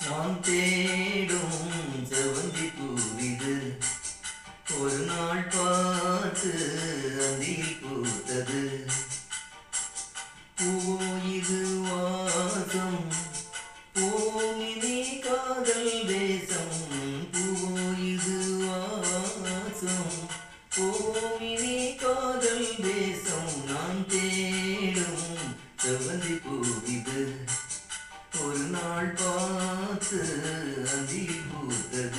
நான் தேடும் செவந்தி பூவிது ஒரு நாள் பார்த்து அந்தியில் பூத்தது. பூவோ இது வாசம் பூமினி காதல் தேசம். பூவோ இது வாசம் பூமினி காதல் தேசம். நான் தேடும் செவந்தி பூவிது ஒரு நாள் பார்த்து அந்தியில் பூத்தது.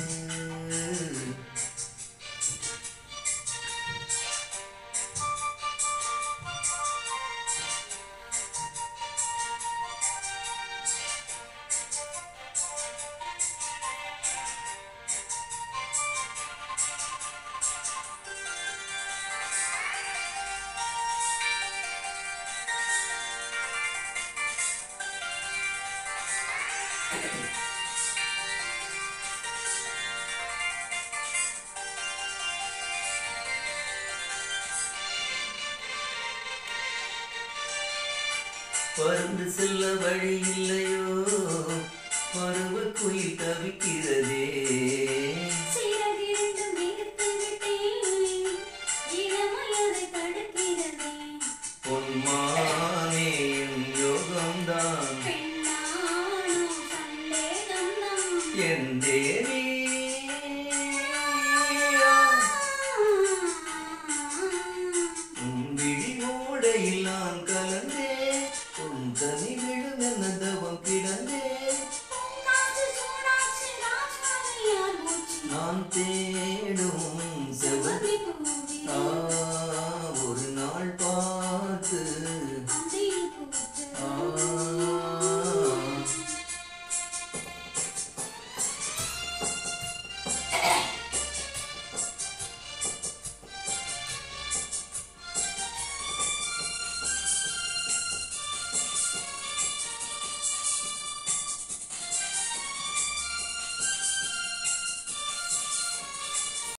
பறந்து செல்ல வழி இல்லையோ பருவ குயில் தவிக்கிறதே. பொன்மானே என் யோகம்தான் என் தேவி. விழி ஓடையில் நான் கலந்தே உன் தனி விழும் என்னத